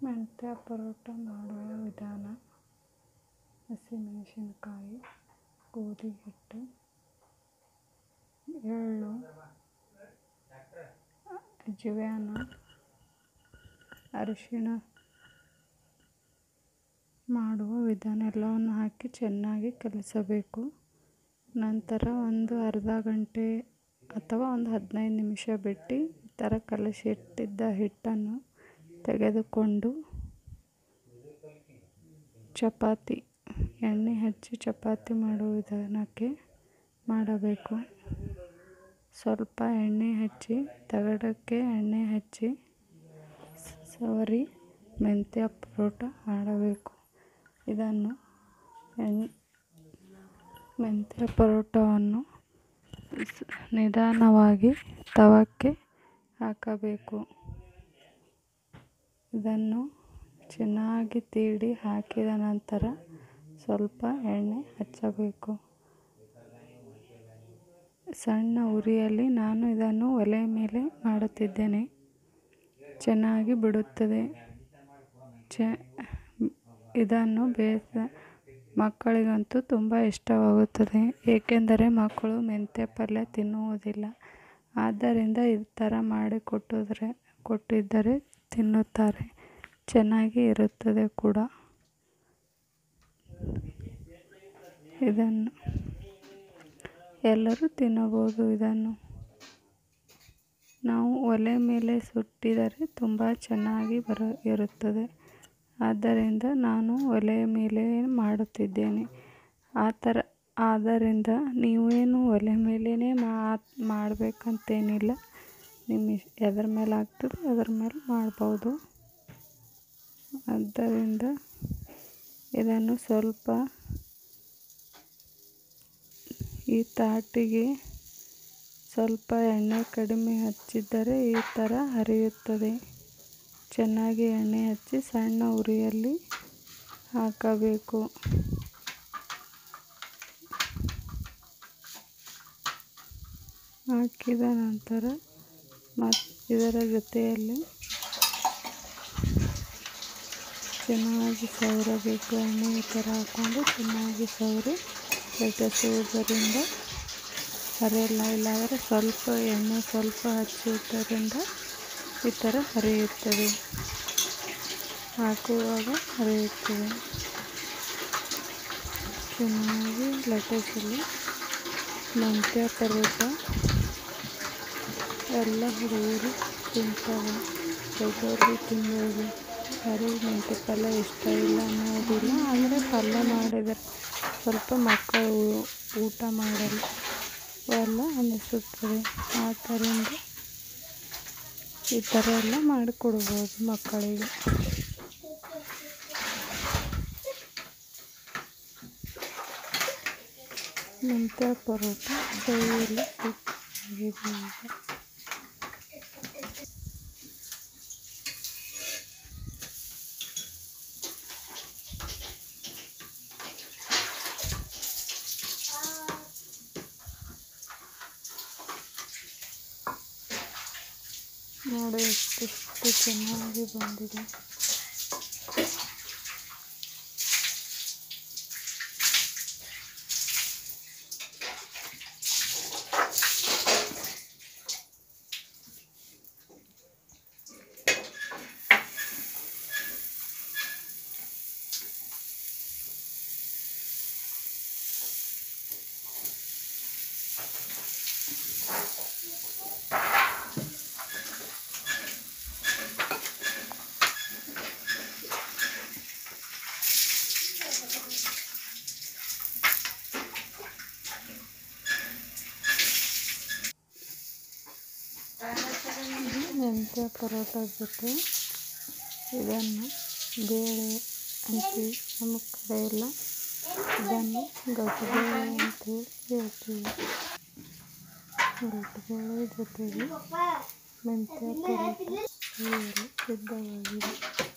ಮೆಂತ್ಯ ಪರೋಟ ಮಾಡುವ ವಿಧಾನ: ಹಸಿಮೆಣಸಿನಕಾಯಿ, ಗೋಧಿ ಹಿಟ್ಟು, ಎಳ್ಳು, ಅಜ್ವಾನ, ಅರಿಶಿಣ ಮಾಡುವ ವಿಧಾನ ಎಲ್ಲವನ್ನು ಹಾಕಿ ಚೆನ್ನಾಗಿ ಕಲಿಸಬೇಕು. ನಂತರ ಒಂದು ಅರ್ಧ ಗಂಟೆ ಅಥವಾ ಒಂದು 15 ನಿಮಿಷ ಬಿಟ್ಟು ಈ ಥರ ಕಲಸಿಟ್ಟಿದ್ದ ಹಿಟ್ಟನ್ನು ತೆಗೆದುಕೊಂಡು ಚಪಾತಿ ಎಣ್ಣೆ ಹಚ್ಚಿ ಚಪಾತಿ ಮಾಡುವ ವಿಧಾನಕ್ಕೆ ಮಾಡಬೇಕು. ಸ್ವಲ್ಪ ಎಣ್ಣೆ ಹಚ್ಚಿ ತಗಡಕ್ಕೆ ಎಣ್ಣೆ ಹಚ್ಚಿ ಸವರಿ ಮೆಂತ್ಯ ಪರೋಟ ಮಾಡಬೇಕು. ಇದನ್ನು ಮೆಂತ್ಯ ಪರೋಟವನ್ನು ನಿಧಾನವಾಗಿ ತವಕ್ಕೆ ಹಾಕಬೇಕು. ಇದನ್ನು ಚೆನ್ನಾಗಿ ತೀಡಿ ಹಾಕಿದ ನಂತರ ಸ್ವಲ್ಪ ಎಣ್ಣೆ ಹಚ್ಚಬೇಕು. ಸಣ್ಣ ಉರಿಯಲ್ಲಿ ನಾನು ಇದನ್ನು ಒಲೆ ಮೇಲೆ ಮಾಡುತ್ತಿದ್ದೇನೆ. ಚೆನ್ನಾಗಿ ಬಿಡುತ್ತದೆ. ಇದನ್ನು ಮಕ್ಕಳಿಗಂತೂ ತುಂಬ ಇಷ್ಟವಾಗುತ್ತದೆ, ಏಕೆಂದರೆ ಮಕ್ಕಳು ಮೆಂತ್ಯ ಪಲ್ಯ ತಿನ್ನುವುದಿಲ್ಲ. ಆದ್ದರಿಂದ ಈ ಥರ ಮಾಡಿ ಕೊಟ್ಟಿದ್ದರೆ ತಿನ್ನುತ್ತಾರೆ. ಚೆನ್ನಾಗಿ ಇರುತ್ತದೆ ಕೂಡ. ಇದನ್ನು ಎಲ್ಲರೂ ತಿನ್ನಬಹುದು. ಇದನ್ನು ನಾವು ಒಲೆ ಮೇಲೆ ಸುಟ್ಟಿದರೆ ತುಂಬ ಚೆನ್ನಾಗಿ ಇರುತ್ತದೆ. ಆದ್ದರಿಂದ ನಾನು ಒಲೆಯ ಮೇಲೆ ಮಾಡುತ್ತಿದ್ದೇನೆ. ಆದ್ದರಿಂದ ನೀವೇನು ಒಲೆ ಮೇಲೇ ಮಾಡಬೇಕಂತೇನಿಲ್ಲ. ಎದ್ರ ಮೇಲೆ ಆಗ್ತದೆ ಅದರ ಮೇಲೆ ಮಾಡ್ಬೋದು. ಆದ್ದರಿಂದ ಇದನ್ನು ಸ್ವಲ್ಪ ಈ ತಾಟಿಗೆ ಸ್ವಲ್ಪ ಎಣ್ಣೆ ಕಡಿಮೆ ಹಚ್ಚಿದರೆ ಈ ಥರ ಹರಿಯುತ್ತದೆ. ಚೆನ್ನಾಗಿ ಎಣ್ಣೆ ಹಚ್ಚಿ ಸಣ್ಣ ಉರಿಯಲ್ಲಿ ಹಾಕಬೇಕು. ಹಾಕಿದ ನಂತರ ಇದರ ಜೊತೆಯಲ್ಲಿ ಚೆನ್ನಾಗಿ ಸವರಬೇಕು. ಎಣ್ಣೆ ಈ ಥರ ಹಾಕ್ಕೊಂಡು ಚೆನ್ನಾಗಿ ಸವರಿ ಲಟ್ಟಿಸುವುದರಿಂದ ಹರಿಯಲ್ಲ. ಇಲ್ಲಾಂದರೆ ಸ್ವಲ್ಪ ಎಣ್ಣೆ ಸ್ವಲ್ಪ ಹಚ್ಚುವುದರಿಂದ ಈ ಥರ ಹರಿಯುತ್ತದೆ. ಹಾಕುವಾಗ ಹರಿಯುತ್ತದೆ. ಚೆನ್ನಾಗಿ ಲಟ್ಟಿಸಲು ಮೆಂತ್ಯ ಪರೋಟ ಎಲ್ಲ ಹುಡುಗರು ತಿಂತಾರೆ. ದೊಡ್ಡವರು ತಿನ್ಬೋದು. ಯಾರಿಗೂ ಮೆಂತ್ಯ ಪಲ್ಯ ಇಷ್ಟ ಇಲ್ಲ ಅನ್ನೋದಿಲ್ಲ. ಅಂದರೆ ಪಲ್ಯ ಮಾಡಿದರೆ ಸ್ವಲ್ಪ ಮಕ್ಕಳು ಊಟ ಮಾಡಲು ಎಲ್ಲ ಅನ್ನಿಸುತ್ತದೆ. ಆದ್ದರಿಂದ ಈ ಥರ ಎಲ್ಲ ಮಾಡಿಕೊಡ್ಬೋದು ಮಕ್ಕಳಿಗೆ. ಮೆಂತ್ಯ ಪರೋಟ ಕೈಯಲ್ಲಿ ಸಿಕ್ಕಿದೆ. ನೋಡಿ ಎಷ್ಟು ಚೆನ್ನಾಗಿ ಬಂದಿದೆ. ಮೆಂತ್ಯ ಪರೋಟ ಜೊತೆ ಇದನ್ನು ಬೇಳೆ ಅಂತೀವಿ ನಮ್ಮ ಕಡೆ ಎಲ್ಲ. ಇದನ್ನು ಗಟ್ಟಿಬೇಳೆ ಅಂತೇಳಿ ಹೇಳ್ತೀವಿ. ಗಟ್ಟಿಬೇಳೆ ಜೊತೆಗೆ ಮೆಂತ್ಯ ಪರೋಟ ಸಿದ್ಧವಾಗಿದೆ.